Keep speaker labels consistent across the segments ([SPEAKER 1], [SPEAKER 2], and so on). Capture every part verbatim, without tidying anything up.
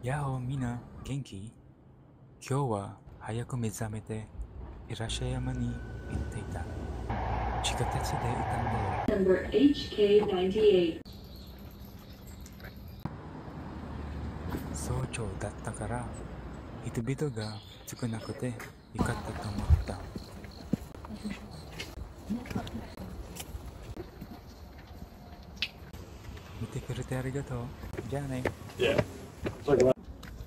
[SPEAKER 1] やおみんな元気？今日は早く目覚めていらっしゃい山に行っていた。地下鉄でいたんだよ。
[SPEAKER 2] Number H K ninety-eight.
[SPEAKER 1] 早朝だったから人々が少なくてよかったと思った。見てくれてありがとう。じゃあね。
[SPEAKER 3] Yeah. It's like a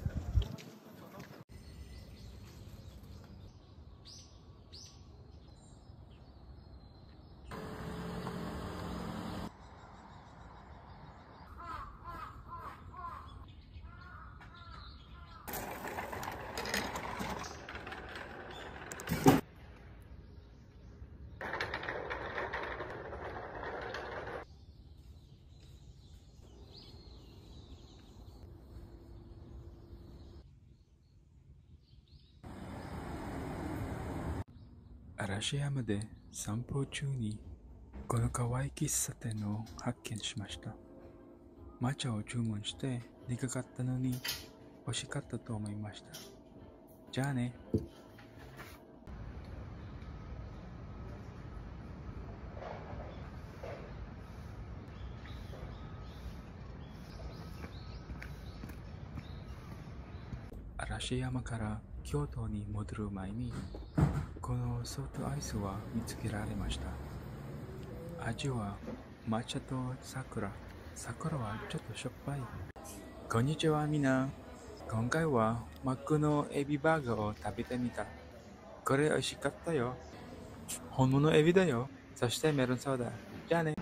[SPEAKER 1] 嵐山で散歩中にこの可愛い喫茶店を発見しました。抹茶を注文して苦かったのに美味しかったと思いました。じゃあね。嵐山から京都に戻る前にこのソフトアイスは見つけられました。味は抹茶と桜。桜はちょっとしょっぱい。こんにちはみんな。今回はマックのエビバーガーを食べてみた。これ美味しかったよ。本物エビだよ。そしてメロンソーダ。じゃあね。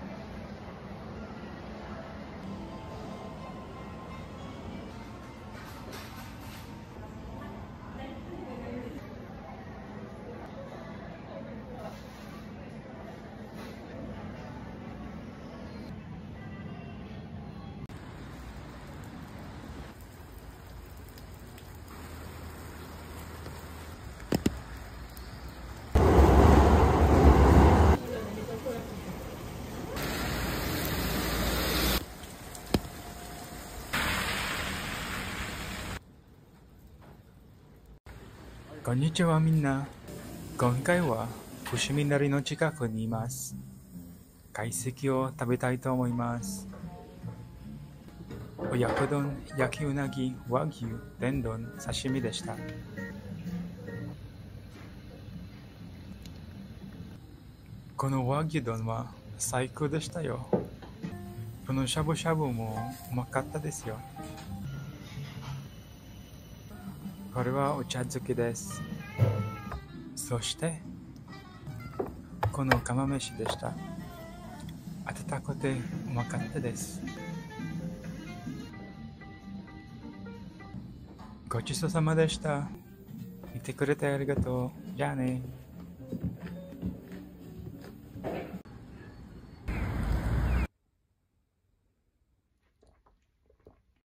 [SPEAKER 1] こんにちはみんな。今回は伏見稲荷の近くにいます。懐石を食べたいと思います。親子丼、焼きうなぎ、和牛、天丼、刺身でした。この和牛丼は最高でしたよ。このしゃぶしゃぶもうまかったですよ。これはお茶漬けです。そしてこの釜飯でした。温かくてうまかったです。ごちそうさまでした。見てくれてありがとう。じゃあね。